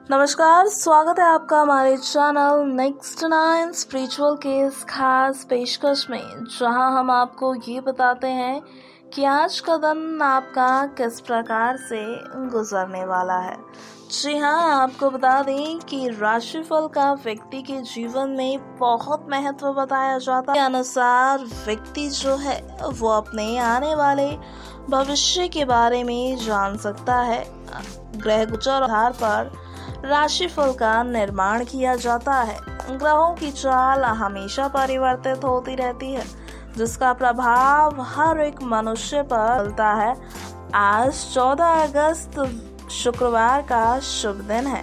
नमस्कार, स्वागत है आपका हमारे चैनल नेक्स्ट 9 स्पिरिचुअल के इस खास पेशकश में, जहां हम आपको ये बताते हैं कि आज का दिन आपका किस प्रकार से गुजरने वाला है। जी हाँ, आपको बता दें कि राशिफल का व्यक्ति के जीवन में बहुत महत्व बताया जाता है। के अनुसार व्यक्ति जो है वो अपने आने वाले भविष्य के बारे में जान सकता है। ग्रह गोचर आधार पर राशिफल का निर्माण किया जाता है। ग्रहों की चाल हमेशा परिवर्तित होती रहती है, जिसका प्रभाव हर एक मनुष्य पर पड़ता है। आज 14 अगस्त शुक्रवार का शुभ दिन है।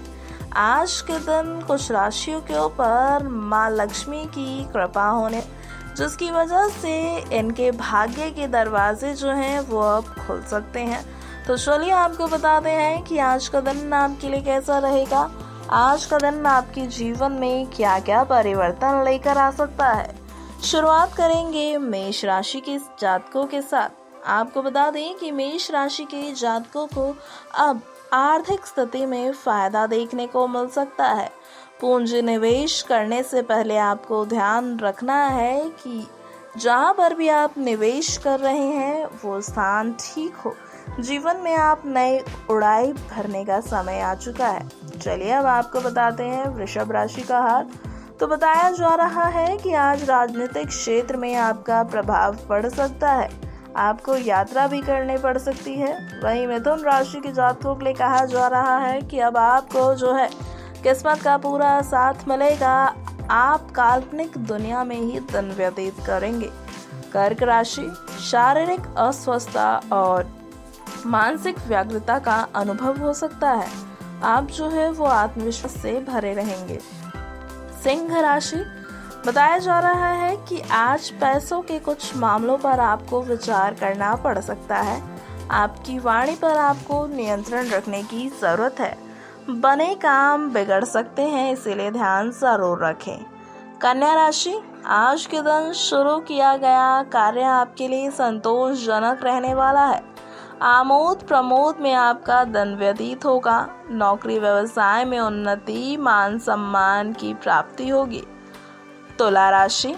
आज के दिन कुछ राशियों के ऊपर माँ लक्ष्मी की कृपा होने, जिसकी वजह से इनके भाग्य के दरवाजे जो हैं वो अब खुल सकते हैं। तो चलिए आपको बताते हैं कि आज का दिन आपके लिए कैसा रहेगा। आज का दिन आपके जीवन में क्या क्या परिवर्तन लेकर आ सकता है। शुरुआत करेंगे मेष राशि के जातकों के साथ। आपको बता दें कि मेष राशि के जातकों को अब आर्थिक स्थिति में फायदा देखने को मिल सकता है। पूंजी निवेश करने से पहले आपको ध्यान रखना है कि जहां पर भी आप निवेश कर रहे हैं वो स्थान ठीक हो। जीवन में आप नई उड़ाई भरने का समय आ चुका है। चलिए अब आपको बताते हैं वृषभ राशि का हाल। तो बताया जा रहा है कि आज राजनीतिक क्षेत्र में आपका प्रभाव पड़ सकता है। आपको यात्रा भी करनी पड़ सकती है। वहीं मिथुन राशि के जातकों के लिए कहा जा रहा है कि अब आपको जो है किस्मत का पूरा साथ मिलेगा। आप काल्पनिक दुनिया में ही दिन व्यतीत करेंगे। कर्क राशि, शारीरिक अस्वस्थता और मानसिक व्यग्रता का अनुभव हो सकता है। आप जो है वो आत्मविश्वास से भरे रहेंगे। सिंह राशि, बताया जा रहा है कि आज पैसों के कुछ मामलों पर आपको विचार करना पड़ सकता है। आपकी वाणी पर आपको नियंत्रण रखने की जरूरत है। बने काम बिगड़ सकते हैं, इसीलिए ध्यान जरूर रखें। कन्या राशि, आज के दिन शुरू किया गया कार्य आपके लिए संतोषजनक रहने वाला है। आमोद प्रमोद में आपका दिन व्यतीत होगा। नौकरी व्यवसाय में उन्नति, मान सम्मान की प्राप्ति होगी। तुला राशि,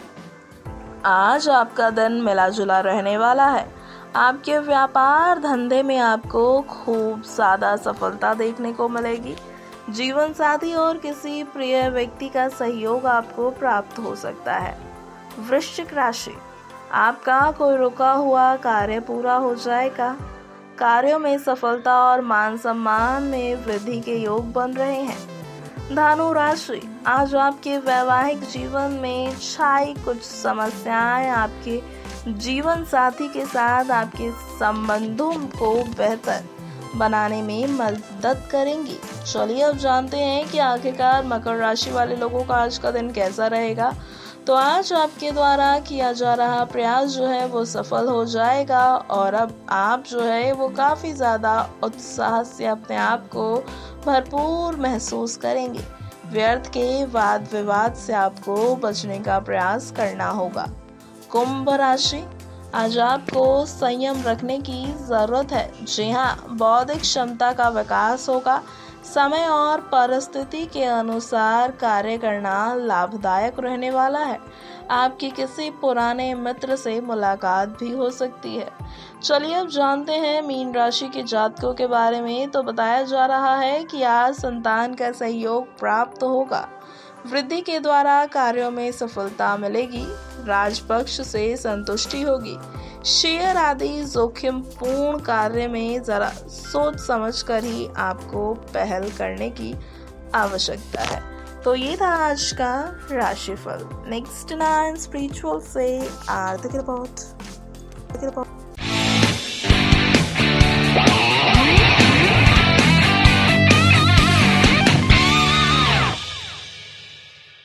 आज आपका दिन मिला जुला रहने वाला है। आपके व्यापार धंधे में आपको खूब ज्यादा सफलता देखने को मिलेगी। जीवन साथी और किसी प्रिय व्यक्ति का सहयोग आपको प्राप्त हो सकता है। वृश्चिक राशि, आपका कोई रुका हुआ कार्य पूरा हो जाएगा। कार्यों में सफलता और मान सम्मान में वृद्धि के योग बन रहे हैं। धनु राशि, आज आपके वैवाहिक जीवन में छाई कुछ समस्याएं आपके जीवन साथी के साथ आपके संबंधों को बेहतर बनाने में मदद करेंगी। चलिए अब जानते हैं कि आखिरकार मकर राशि वाले लोगों का आज का दिन कैसा रहेगा। तो आज आपके द्वारा किया जा रहा प्रयास जो है वो सफल हो जाएगा और अब आप जो है वो काफ़ी ज़्यादा उत्साह से अपने आप को भरपूर महसूस करेंगे। व्यर्थ के वाद विवाद से आपको बचने का प्रयास करना होगा। कुंभ राशि, आज आपको संयम रखने की ज़रूरत है। जी हाँ, बौद्धिक क्षमता का विकास होगा। समय और परिस्थिति के अनुसार कार्य करना लाभदायक रहने वाला है। आपकी किसी पुराने मित्र से मुलाकात भी हो सकती है। चलिए अब जानते हैं मीन राशि के जातकों के बारे में। तो बताया जा रहा है कि आज संतान का सहयोग प्राप्त होगा। वृद्धि के द्वारा कार्यों में सफलता मिलेगी। राजपक्ष से संतुष्टि होगी। शेयर आदि जोखिम पूर्ण कार्य में जरा सोच समझ कर ही आपको पहल करने की आवश्यकता है। तो ये था आज का राशिफल। नेक्स्ट 9 स्पिरिचुअल से आर्थिक रिपोर्ट।